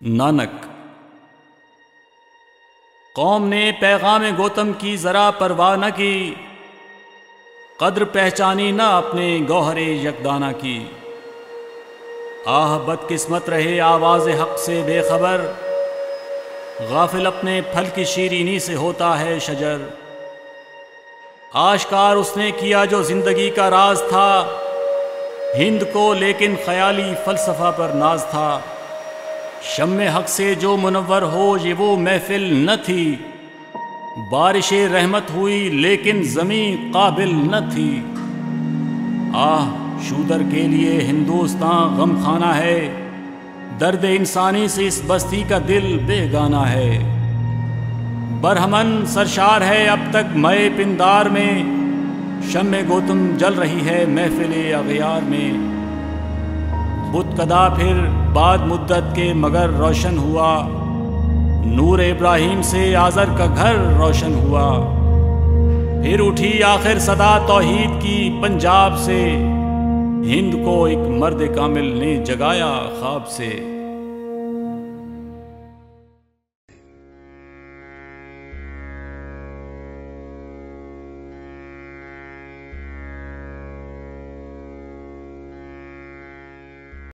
نانک قوم نے پیغام گوتم کی ذرا پرواہ نہ کی، قدر پہچانی نہ اپنے گوہر-ے-یک دانا کی۔ بدقسمت رہے آواز حق سے بے خبر، غافل اپنے پھل کی شیرینی سے ہوتا ہے شجر۔ آشکار اس نے کیا جو زندگی کا راز تھا، ہند کو لیکن خیالی فلسفہ پر ناز تھا۔ شمع-حق سے جو منور ہو یہ وہ محفل نہ تھی، بارش-e-رحمت ہوئی لیکن زمین قابل نہ تھی۔ شودر کے لیے ہندوستان غم خانہ ہے، درد انسانی سے اس بستی کا دل بے گانا ہے۔ برہمن سرشار ہے اب تک مئے پندار میں، شمع گوتم جل رہی ہے محفل اغیار میں۔ بت کدا پھر بعد مدت کے مگر روشن ہوا، نور ابراہیم سے آذر کا گھر روشن ہوا۔ پھر اٹھی آخر صدا توحید کی پنجاب سے، ہند کو ایک مرد کامل نے جگایا خواب سے۔